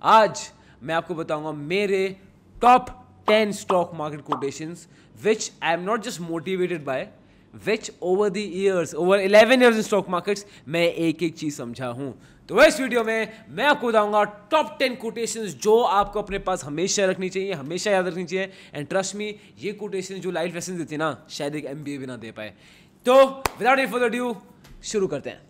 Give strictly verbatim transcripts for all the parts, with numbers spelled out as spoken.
आज मैं आपको बताऊंगा मेरे top ten stock market quotations which I am not just motivated by, which over the years, over eleven years in stock markets मैं एक एक चीज समझा हूं। तो इस वीडियो में मैं आपको बताऊंगा टॉप टेन कोटेशंस जो आपको अपने पास हमेशा रखनी चाहिए, हमेशा याद रखनी चाहिए। एंड ट्रस्ट मी, ये कोटेशंस जो लाइफ लेसन देती है ना, शायद एक एमबीए भी ना दे पाए। तो विदाउट एनी फर्दर ड्यू शुरू करते हैं।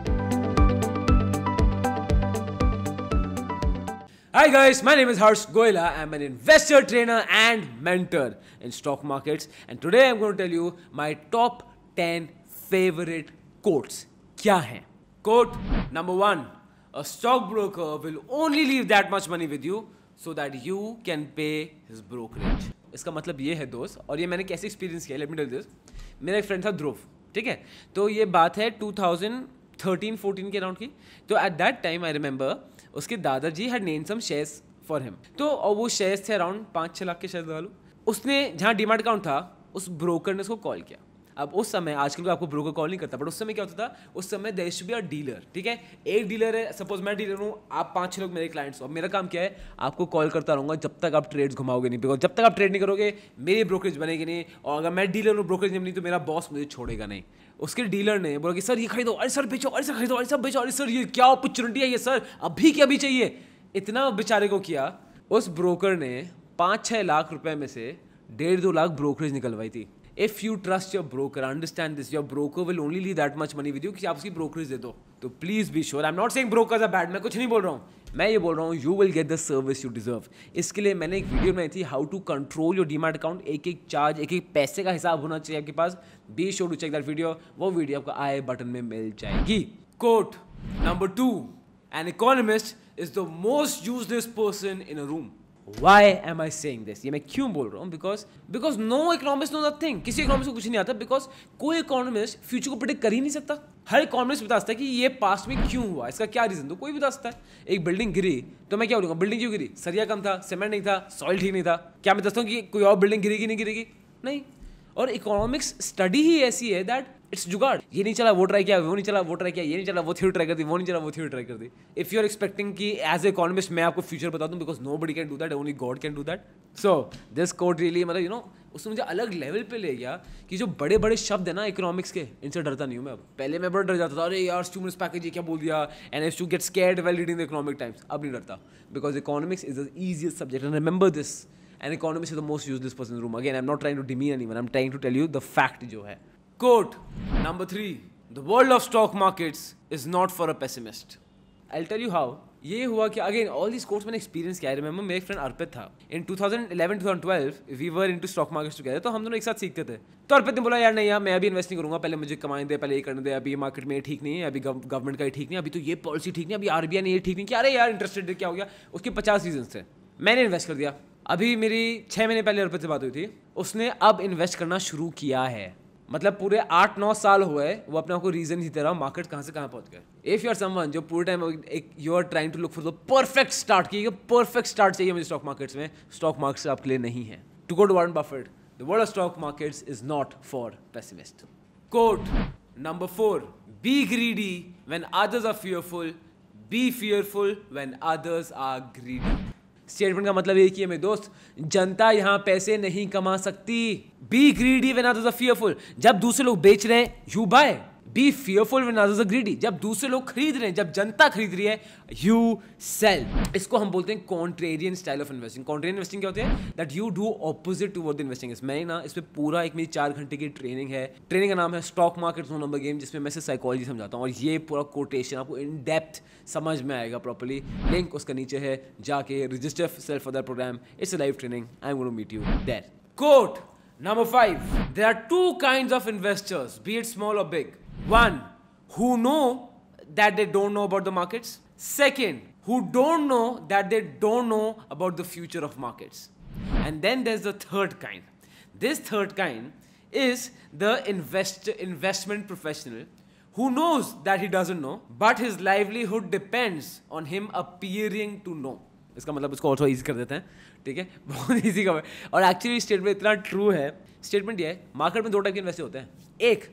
Hi guys, my name is Harsh Goyla. I'm an investor, trainer and mentor in stock markets, and today I'm going to tell you my top ten favorite quotes. क्या हैं? Quote number one: a stockbroker will only leave that much money with you so that you can pay his brokerage. इसका मतलब ये है दोस्त, और ये मैंने कैसे एक्सपीरियंस किया, let me tell you this. मेरा एक फ्रेंड था ध्रुव, ठीक है? तो ये बात है टू थाउजेंड थर्टीन फोर्टीन के अराउंड की। तो at that time I remember उसके दादाजी had name some shares for him. तो और वो शेयर्स थे अराउंड पाँच छः लाख के शेयर्स वालों। उसने जहाँ डीमैट अकाउंट था, उस ब्रोकर ने उसको कॉल किया। अब उस समय, आजकल आपको ब्रोकर कॉल नहीं करता, बट उस समय क्या होता था, उस समय there should be a dealer, ठीक है? एक डीलर है, सपोज मैं डीलर हूँ, आप पाँच छः लोग मेरे क्लाइंट्स हो। मेरा काम क्या है, आपको कॉल करता रहूँगा जब तक आप ट्रेड्स घुमाओगे नहीं, बिकॉज जब तक आप ट्रेड नहीं करोगे मेरी ब्रोकरेज बनेगी नहीं, और अगर मैं डीलर हूँ, ब्रोकरेज नहीं तो मेरा बॉस मुझे छोड़ेगा नहीं। उसके डीलर ने बोला कि सर ये खरीदो, अरे सर बेचो, अरे सर खरीदो, अरे सर बेचो, अरे सर ये क्या अपॉर्चुनिटी है ये सर, अभी के अभी चाहिए। इतना बेचारे को किया। उस ब्रोकर ने पाँच छः लाख रुपए में से डेढ़ दो लाख ब्रोकरेज निकलवाई थी। If you trust your broker, understand this, your broker will only leave that much money with you कि आप उसकी ब्रोकरेज दे दो। तो please be sure, I am not saying brokers are bad, मैं कुछ नहीं बोल रहा हूँ, मैं ये बोल रहा हूँ you will get the service you deserve. इसके लिए मैंने एक वीडियो बनाई थी, how to control your demat account, एक एक चार्ज, एक एक पैसे का हिसाब होना चाहिए आपके पास। Be sure to check that video, वो वीडियो आपको आई बटन में मिल जाएगी। Quote number two: an economist is the most useless person in a room. Why am I saying this? ये मैं क्यों बोल रहा हूँ? Because because no economist knows nothing. किसी इकोनॉमिस्ट को कुछ नहीं आता, because कोई इकोनॉमिस्ट फ्यूचर को प्रेडिक्ट कर ही नहीं सकता। हर इकोनॉमिस्ट बता सकता है कि ये पास्ट में क्यों हुआ, इसका क्या रीजन, तो कोई बता सकता है। एक बिल्डिंग गिरी तो मैं क्या बोलूँगा, बिल्डिंग क्यों गिरी? सरिया कम था, सीमेंट नहीं था, सॉइल ठीक नहीं था। क्या मैं दसता हूँ कि कोई और बिल्डिंग गिरेगी नहीं गिरेगी? नहीं। और इकोनॉमिक्स स्टडी ही ऐसी है दैट इट्स जुगाड़। ये नहीं चला वो ट्राई किया, वो नहीं चला वो ट्राई किया, ये नहीं चला वो थ्योरी ट्राई कर दी, वो नहीं चला वो थ्योरी ट्राई कर दी। इफ यू आर एक्सपेक्टिंग कि एज ए इकोनॉमिस्ट मैं आपको फ्यूचर बता दूं, because nobody can do that, only God can do that. So this quote really, मतलब यू नो, उसने मुझे अलग लेवल पे ले गया कि जो बड़े बड़े शब्द है ना इकोनॉमिक्स के, इनसे डरता नहीं हूँ मैं अब। पहले मैं बड़ा डर जाता था, अरे यार स्टिमुलस पैकेज ये क्या बोल दिया, and I used to get scared while reading the Economic Times. अब नहीं डरता, because economics is the easiest subject, and remember this, an economist is the most useless person in the room. Again, I'm not trying to demean anyone. I'm trying to tell you the fact जो है. Quote number three: the world of stock markets is not for a pessimist. I'll tell you how. ये हुआ कि again all this course मैंने experience किया है। Remember मेरे friend Arpit था, in two thousand eleven two thousand twelve we were into stock markets together, तो हम दोनों एक साथ सीखते थे। तो अर्पित ने बोला यार नहीं यार मैं अभी इन्वेस्ट नहीं करूंगा, पहले मुझे कमाने दे, पहले ये करने दे, अभी मार्केट में ये ठीक नहीं है, अभी गवर्नमेंट का ये ठीक नहीं है, अभी तो ये पॉलिसी ठीक नहीं, अभी आरबीआई ने ये ठीक नहीं किया, अरे यार इंटरेस्ट रेट क्या हो गया। उसके पचास रीजन थे। मैंने इन्वेस्ट कर दिया। अभी मेरी छः महीने पहले अर्पित से बात हुई थी, उसने अब इन्वेस्ट करना शुरू किया है। मतलब पूरे आठ नौ साल हुए वो अपने आपको रीजन ही दे रहा, मार्केट कहाँ से कहाँ पहुँच गए। इफ यू आर समवन जो पूरे टाइम एक you are trying to look for the perfect start की, परफेक्ट स्टार्ट चाहिए मुझे स्टॉक मार्केट्स में, स्टॉक मार्केट्स आपके लिए नहीं है। To quote Warren Buffett, the world of stock markets is not for pessimist. Quote number four: be greedy when others are fearful, be fearful when others are greedy. Statement का मतलब एक ही है मेरे दोस्त, जनता यहां पैसे नहीं कमा सकती। Be greedy when others are fearful, जब दूसरे लोग बेच रहे हैं you buy. Be fearful when others are greedy, जब दूसरे लोग खरीद रहे हैं, जब जनता खरीद रही है यू सेल। इसको हम बोलते हैं contrarian style of investing. Contrarian investing क्या होती है, that you do opposite to what the investing is. मैं ना इस पे पूरा एक मेरी चार घंटे की ट्रेनिंग है। ट्रेनिंग का नाम है stock market no number game, जिसमें मैं से साइकोलॉजी समझाता हूँ, और ये पूरा कोटेशन आपको इन डेप्थ समझ में आएगा प्रॉपर्ली। लिंक उसका नीचे है, जाके register self for that programme. It's a live training, I am going to meet you there. Quote number five: there are two kinds of investors, be it small और big. One, who know that they don't know about the markets. Second, who don't know that they don't know about the future of markets. And then there's the third kind. This third kind is the invest investment professional who knows that he doesn't know, but his livelihood depends on him appearing to know. इसका मतलब इसको और easy कर देते हैं, ठीक है? बहुत ईजी का, और एक्चुअली स्टेटमेंट इतना ट्रू है। स्टेटमेंट ये है, मार्केट में दो टाइप के इन्वेस्टर होते हैं। एक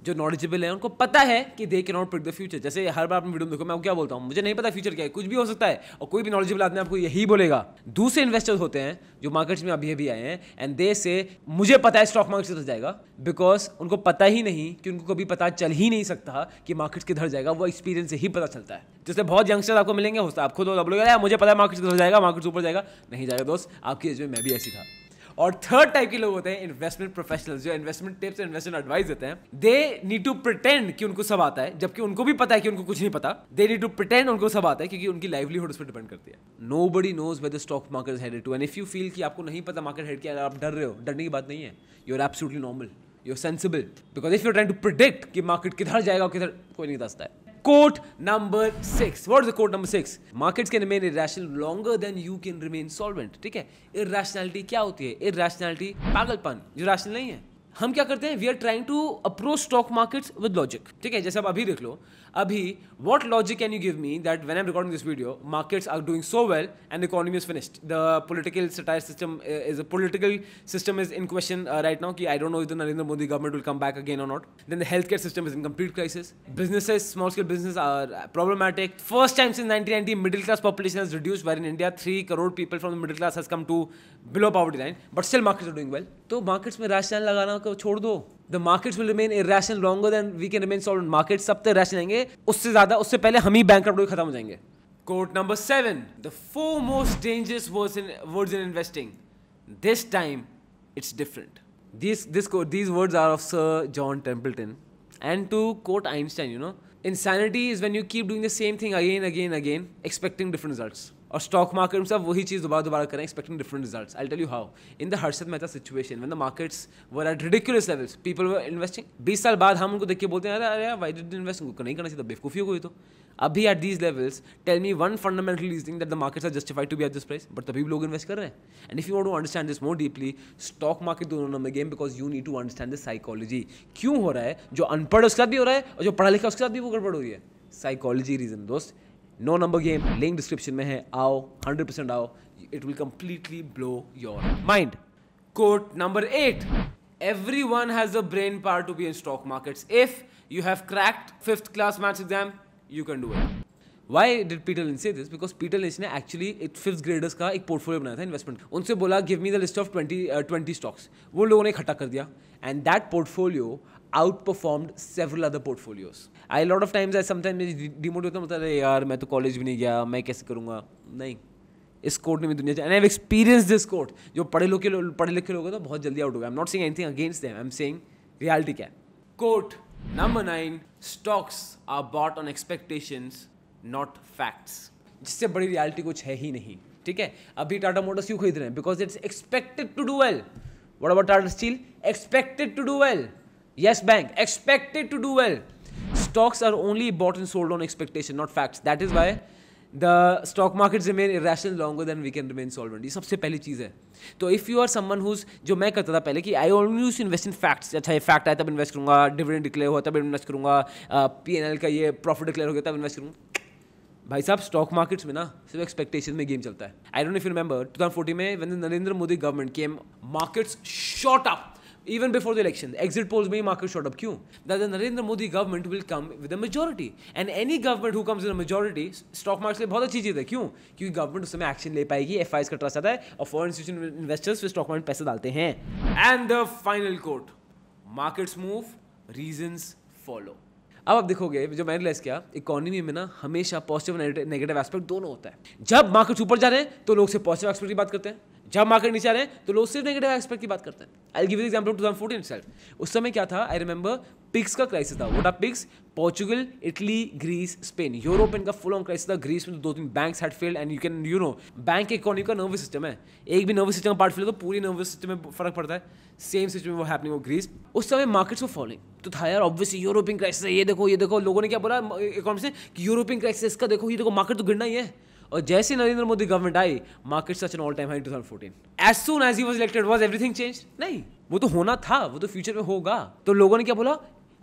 जो नॉलेजेबल है उनको पता है कि they can not predict the future. जैसे हर बार अपनी वीडियो में देखो मैं क्या बोलता हूँ, मुझे नहीं पता फ्यूचर क्या है, कुछ भी हो सकता है, और कोई भी नॉलेजेबल आदमी आपको यही बोलेगा। दूसरे इन्वेस्टर्स होते हैं जो मार्केट्स में अभी अभी आए हैं एंड दे से मुझे पता है स्टॉक मार्केट किधर जाएगा, बिकॉज उनको पता ही नहीं कि उनको कभी पता चल ही नहीं सकता कि मार्केट किधर जाएगा, वो एक्सपीरियंस से ही पता चलता है। जैसे बहुत यंगस्टर्स आपको मिलेंगे, होता है आप खुद बोलोगे मुझे पता है मार्केट किधर जाएगा, मार्केट ऊपर जाएगा, नहीं जाएगा दोस्त, आपकी एज में मैं भी ऐसी था। और थर्ड टाइप के लोग होते हैं इन्वेस्टमेंट प्रोफेशनल्स, जो investment tips and investment advice देते हैं। दे नीड टू प्रिटेंड कि उनको सब आता है, जबकि उनको भी पता है कि उनको कुछ नहीं पता। दे नीड टू प्रिटेंड उनको सब आता है, क्योंकि उनकी लाइवलीहुड उस पर डिपेंड करती है। Nobody knows where the stock market is headed to, and if you feel कि आपको नहीं पता मार्केट हेड क्या है, आप डर रहे हो, डरने की बात नहीं है। You are absolutely normal, you are sensible, because if you are trying to predict कि मार्केट किधर जाएगा और किधर, कोई नहीं दसता है। Quote number six. What is the quote number six? Markets can remain irrational longer than you can remain solvent. ठीक है? Irrationality क्या होती है? Irrationality पागलपन, जो rational नहीं है। हम क्या करते हैं? We are trying to approach stock markets with logic. ठीक है? जैसे आप अभी देख लो, अभी what logic can you give me that when I'm recording this video, markets are doing so well and the economy is finished? The political satire system is a political system is in question uh, right now. कि I don't know if the Narendra Modi government will come back again or not. Then the healthcare system is in complete crisis. Businesses, small scale businesses are problematic. First time since nineteen ninety, middle class population has reduced, where in India three crore people from the middle class has come to below poverty line. But still markets are doing well. तो markets में rational लगाना को छोड़ दो। The markets will remain irrational longer than we can remain solvent. Markets सब तक irrational रहेंगे, उससे ज़्यादा, उससे पहले हम ही bankrupt होकर खत्म हो जाएंगे। Quote number seven. The four most dangerous words in words in investing. This time, it's different. These this quote, these words are of Sir John Templeton. And to quote Einstein, you know, insanity is when you keep doing the same thing again, again, again, expecting different results. और stock market में सब वही चीज़ दोबारा दोबारा करें, expecting different results. I tell you how. In the Harshad Mehta situation when the markets were at ridiculous levels, people were investing. बीस साल बाद हम उनको देख के बोलते हैं अरे अरे व्हाई डिड इन्वेस्ट, उनको नहीं करना चाहिए था, बेवकूफ़ी हो गई। तो अभी at these levels tell me one fundamental reasoning that the markets are justified to be at this price, but तभी भी लोग इन्वेस्ट कर रहे हैं। And if you want to understand this more deeply, stock market दोनों number game, because you need to understand the psychology. क्यों हो रहा है? जो अनपढ़ है उसके साथ भी हो रहा है, और जो पढ़ा लिखा उसके साथ भी वो गड़बड़ हो रही है। साइकोलॉजी रीजन दोस्त। No number game, link description में है, आओ हंड्रेड परसेंट आओ, it will completely blow your mind. Quote number eight. Everyone has a brain power to be in stock markets. If you have cracked fifth class maths exam, you can do it. Why did Peter Lynch say this? Because Peter Lynch ने actually एक fifth graders का एक portfolio बनाया था investment. उनसे बोला give me the list of twenty twenty stocks. वो लोगों ने इकट्ठा कर दिया and that portfolio outperformed several other portfolios. I a lot of times I sometimes demotivate होता है, यार मैं तो कॉलेज भी नहीं गया, मैं कैसे करूँगा? नहीं, इस कोर्ट ने भी दुनिया and I have experience this court. जो पढ़े लोग के पढ़े लिखे लोग हैं तो बहुत जल्दी आउट हो गए। I am not saying anything against them, I am saying reality क्या है। Quote number nine. Stocks are bought on expectations not facts. जिससे बड़ी रियलिटी कुछ है ही नहीं। ठीक है, अभी टाटा मोटर्स क्यों खरीद रहे हैं? Because it's expected to do well. What about Tata Steel? Expected to do well. Yes Bank, expected to do well. Stocks are only bought and sold on expectation, not facts. That is why the stock markets remain irrational longer than we can remain solvent. ये सबसे पहली चीज़ है। तो if you are someone who's, जो मैं करता था पहले कि I only used to invest in facts. अच्छा ये फैक्ट आया तब इन्वेस्ट करूँगा, डिविडेंड डिक्लेयर हुआ तब इन्वेस्ट करूँगा, पी एन एल का ये प्रॉफिट डिक्लेयर हो गया तब इन्वेस्ट करूँगा। भाई साहब, स्टॉक मार्केट्स में ना सिर्फ एक्सपेक्टेशन में गेम चलता है। I don't know if you remember twenty fourteen में when the Narendra Modi government came, markets shot up. Even before the election, exit polls में ही market shot up. क्यों? That the Narendra Modi government will come with a majority, and any government who comes with a majority, stock market के लिए बहुत अच्छी चीज़ है. क्यों? क्योंकि government उस समय action ले पाएगी, F Is का trust आता है, और foreign institutional investors फिर stock market पैसे डालते हैं. And the final quote: markets move, reasons follow. अब आप देखोगे, जो मैंने रियलाइज किया, इकोनॉमी में ना हमेशा पॉजिटिव नेगेटिव एस्पेक्ट दोनों होता है. जब मार्केट ऊपर जा रहे हैं तो लोग सिर्फ पॉजिटिव एस्पेक्ट की बात करते हैं, जब मार्केट नीचे आ रहे हैं तो लोग सिर्फ नेगेटिव एस्पेक्ट की बात करते हैं. I give you example of twenty fourteen itself. उस समय क्या था? आई रिमेंबर पिग्स का क्राइसिस था. What are PIGS? Portugal, Italy, Greece, Spain. Europe इनका फुल ऑन क्राइसिस था. ग्रीस में दो तीन banks had failed and you can you know bank economy का नर्वस सिस्टम है. एक भी नर्वस सिस्टम का पार्ट फेल तो पूरी नर्वस सिस्टम में फर्क पड़ता है. सेम सिस्टम में वो हैपनिंग वो ग्रीस. उस समय मार्केट्स वो फॉलोइंग तो था यार, ऑब्वियसली यूरोपियन क्राइसिस है, ये देखो ये देखो. लोगों ने क्या बोला इकोनॉमी से कि यूरोपियन क्राइसिस का देखो, ये देखो मार्केट तो गिरना ही है. और जैसे नरेंद्र मोदी गवर्नमेंट आई, market such an all time high twenty fourteen. As soon as he was elected was everything change? नहीं, वो तो होना था, वो तो फ्यूचर में होगा. तो लोगों ने क्या बोला?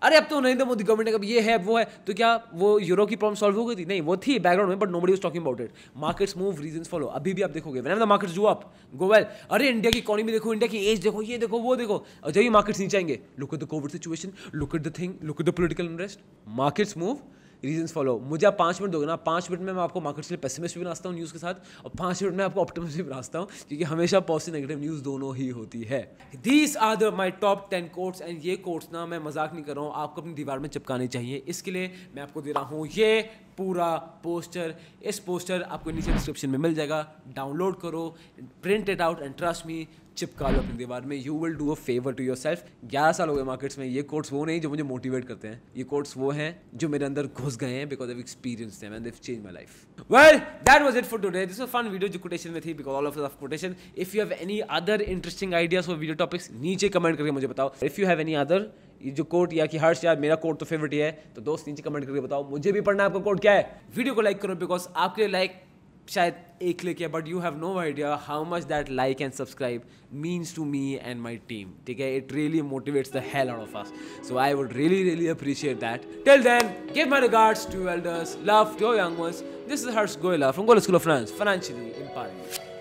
अरे अब तो नरेंद्र मोदी गवर्नमेंट ने कभी ये है वो है, तो क्या वो यूरो की प्रॉब्लम सॉल्व हो गई थी? नहीं, वो थी बैकग्राउंड में, but nobody was talking about it. Markets move, reasons follow. अभी भी आप देखोगे whenever the markets go up, go well, अरे इंडिया की इकोनॉमी देखो, इंडिया की एज देखो, ये देखो, वो देखो, और जब ये मार्केट्स नीचे आएंगे, look at the COVID situation, look at the thing, look at the political unrest, markets move, reasons follow. मुझे आप पाँच मिनट दोगे ना, पाँच मिनट में मैं आपको मार्केट के लिए पेसिमिस्ट भी बनाता हूँ न्यूज़ के साथ, और पाँच मिनट में आपको ऑप्टिमिस्ट भी बनाता हूँ, क्योंकि हमेशा पॉजिटिव नेगेटिव न्यूज़ दोनों ही होती है। These are the my top ten quotes, and ये कोट्स ना मैं मजाक नहीं कर रहा हूँ, आपको अपनी दीवार में चिपकाने चाहिए। इसके लिए मैं आपको दे रहा हूँ ये पूरा पोस्टर। इस पोस्टर आपको नीचे डिस्क्रिप्शन में मिल जाएगा, डाउनलोड करो, print it out and trust me, चिपका लो अपनी दीवार में। You will do a favour to yourself. ग्यारह साल हो गए मार्केट्स में, ये कोट्स वो नहीं जो मुझे मोटिवेट करते हैं, ये कोट्स वो हैं जो मेरे अंदर घुस गए हैं, because I experience them and they have changed my life. Well, that was it for today. This was fun video जो कोटेशन में थी, because all of us quotation. If you have any other interesting ideas for video topics, नीचे comment करके मुझे बताओ। If you have any other ये जो coat, या कि हर्ष यार मेरा कोट तो फेवरेट ही है, तो दोस्त नीचे कमेंट करके बताओ, मुझे भी पढ़ना है आपका कोट क्या है। वीडियो को लाइक करो, बिकॉज आपके लाइक शायद एक क्लिक है, but you have no idea how much that like and subscribe means to me and my team. ठीक है, it really motivates the hell out of us, so I would really really appreciate that. Till then, give my regards to elders, love to your young ones. This is Harsh Goyla from Goyla School of Finance, financially empowering.